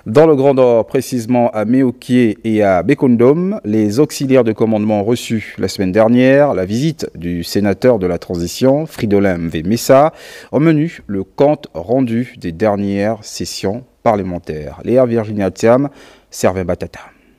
Dans le Grand Nord, précisément à Méokié et à Bekondom, les auxiliaires de commandement ont reçu la semaine dernière la visite du sénateur de la transition, Fridolin Mvemessa. Au menu, le compte rendu des dernières sessions parlementaires. Léa Virginia Thiam, Servin Batata.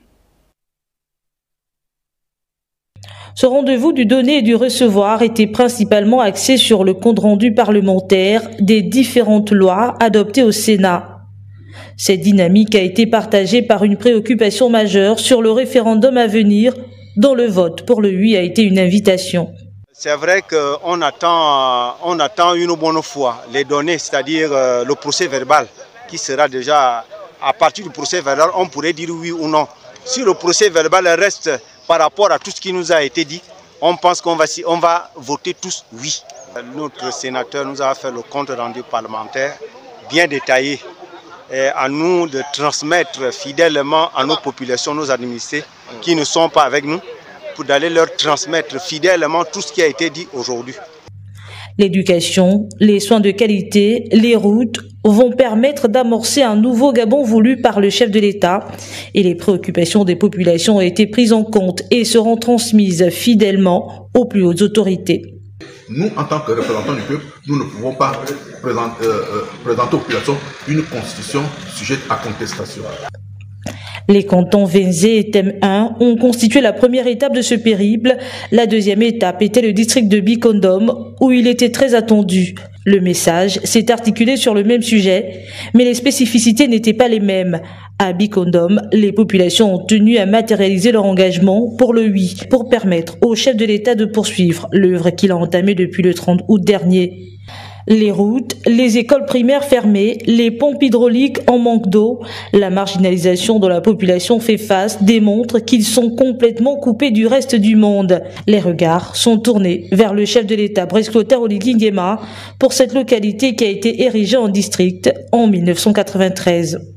Ce rendez-vous du donner et du recevoir était principalement axé sur le compte-rendu parlementaire des différentes lois adoptées au Sénat. Cette dynamique a été partagée par une préoccupation majeure sur le référendum à venir, dont le vote pour le oui a été une invitation. C'est vrai qu'on attend une bonne fois les données, c'est-à-dire le procès verbal, qui sera déjà, à partir du procès verbal, on pourrait dire oui ou non. Si le procès verbal reste par rapport à tout ce qui nous a été dit, on pense qu'on va voter tous oui. Notre sénateur nous a fait le compte rendu parlementaire bien détaillé. Et à nous de transmettre fidèlement à nos populations, nos administrés qui ne sont pas avec nous, pour d'aller leur transmettre fidèlement tout ce qui a été dit aujourd'hui. L'éducation, les soins de qualité, les routes vont permettre d'amorcer un nouveau Gabon voulu par le chef de l'État et les préoccupations des populations ont été prises en compte et seront transmises fidèlement aux plus hautes autorités. Nous, en tant que représentants du peuple, nous ne pouvons pas présenter aux populations une constitution sujette à contestation. Les cantons Venzé et Thème 1 ont constitué la première étape de ce périple. La deuxième étape était le district de Bekondom, où il était très attendu. Le message s'est articulé sur le même sujet, mais les spécificités n'étaient pas les mêmes. À Bekondom, les populations ont tenu à matérialiser leur engagement pour le oui, pour permettre au chef de l'État de poursuivre l'œuvre qu'il a entamée depuis le 30 août dernier. Les routes, les écoles primaires fermées, les pompes hydrauliques en manque d'eau, la marginalisation dont la population fait face démontre qu'ils sont complètement coupés du reste du monde. Les regards sont tournés vers le chef de l'État, Brice Clotaire Oligui Nguema, pour cette localité qui a été érigée en district en 1993.